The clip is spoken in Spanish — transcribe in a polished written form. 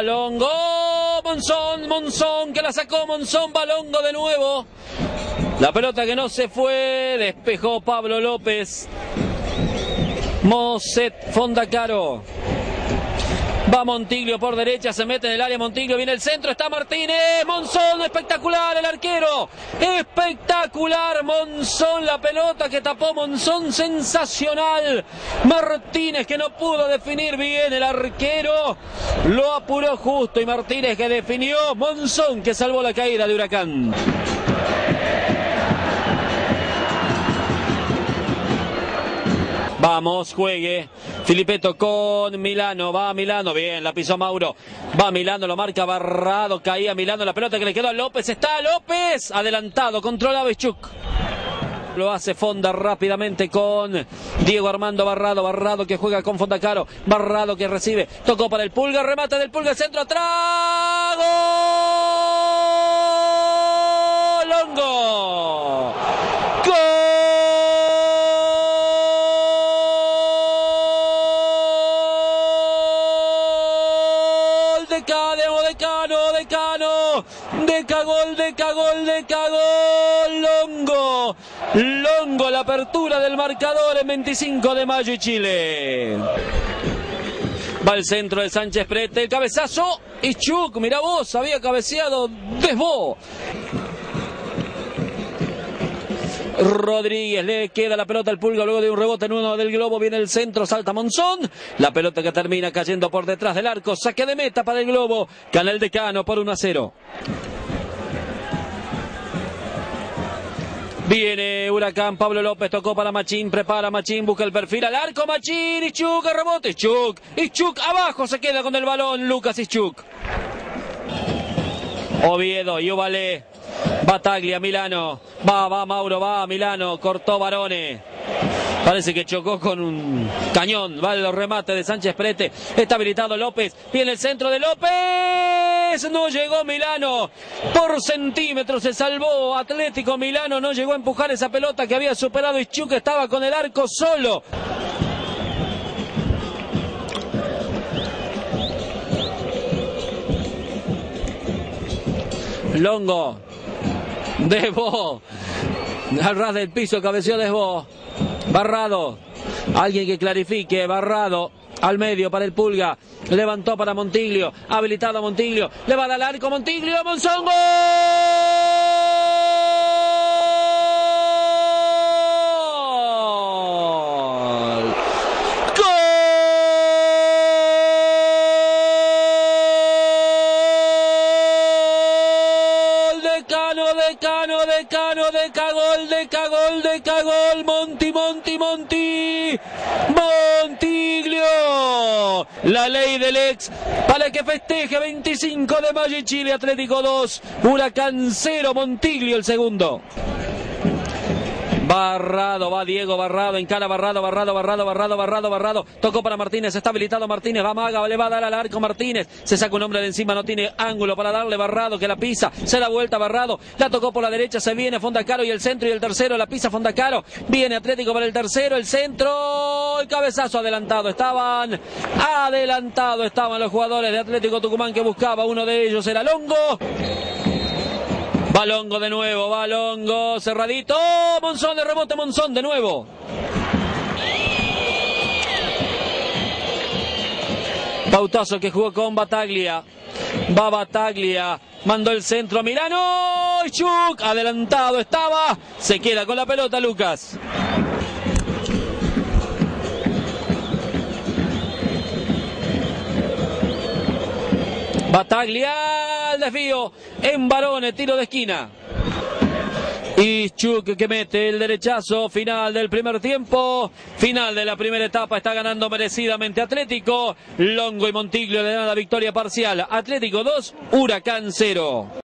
Longo. Monzón que la sacó. Monzón, va Longo de nuevo. La pelota que no se fue. Despejó Pablo López. Moset Fondacaro. Va Montiglio por derecha, se mete en el área Montiglio, viene el centro, está Martínez, Monzón, espectacular el arquero, espectacular Monzón, la pelota que tapó Monzón, sensacional, Martínez que no pudo definir bien, el arquero lo apuró justo y Martínez que definió, Monzón que salvó la caída de Huracán. Vamos, juegue. Filipetto con Milano. Va Milano. Bien, la pisó Mauro. Va Milano, lo marca Barrado. Caía Milano. La pelota que le quedó a López. Está López. Adelantado. Controla Bechuk. Lo hace Fonda rápidamente con Diego Armando Barrado. Barrado que juega con Fondacaro. Barrado que recibe. Tocó para el Pulga. Remate del Pulga. Centro atrás. ¡Gol! Longo. Longo. Longo, la apertura del marcador en 25 de mayo y Chile. Va al centro de Sánchez Prete, el cabezazo y Chuk, mirá vos, había cabeceado Desbó. Rodríguez, le queda la pelota al Pulga luego de un rebote en uno del globo, viene el centro, salta Monzón, la pelota que termina cayendo por detrás del arco, saque de meta para el globo, gana el Decano por 1-0. Viene Huracán, Pablo López tocó para Machín, prepara Machín, busca el perfil al arco, Machín, Ischuk, el rebote, Ischuk, abajo se queda con el balón, Lucas Ischuk. Oviedo, Yuvalé, Bataglia, Milano, va Mauro, va Milano, cortó Barone. Parece que chocó con un cañón, va el remate de Sánchez Prete, está habilitado López, viene el centro de López, no llegó Milano, por centímetros se salvó Atlético Milano, no llegó a empujar esa pelota que había superado Ischuk, estaba con el arco solo. Longo, Desbó, al ras del piso cabeceó Desbó. Barrado, alguien que clarifique, Barrado, al medio para el Pulga, levantó para Montiglio, habilitado Montiglio, le va a dar al arco Montiglio, Monzón, ¡gol! Gol, Montiglio, la ley del ex, para que festeje 25 de mayo y Chile, Atlético 2, Huracán 0, Montiglio el segundo. Barrado, va Diego Barrado, encara Barrado, tocó para Martínez, está habilitado Martínez, va Maga, le va a dar al arco Martínez, se saca un hombre de encima, no tiene ángulo para darle, Barrado que la pisa, se da vuelta Barrado, la tocó por la derecha, se viene Fondacaro y el centro y el tercero, la pisa Fondacaro, viene Atlético para el tercero, el centro, el cabezazo adelantado, estaban los jugadores de Atlético Tucumán que buscaba, uno de ellos era Longo. Va Longo de nuevo, va Longo, cerradito, Monzón de rebote, Monzón de nuevo. Pautazo que jugó con Bataglia, va Bataglia, mandó el centro a Milano, Ischuk, adelantado estaba, se queda con la pelota Lucas. Bataglia, el desvío, en Barone, tiro de esquina. Ischuk que mete el derechazo, final del primer tiempo, final de la primera etapa, está ganando merecidamente Atlético. Longo y Montiglio le dan la victoria parcial. Atlético 2, Huracán 0.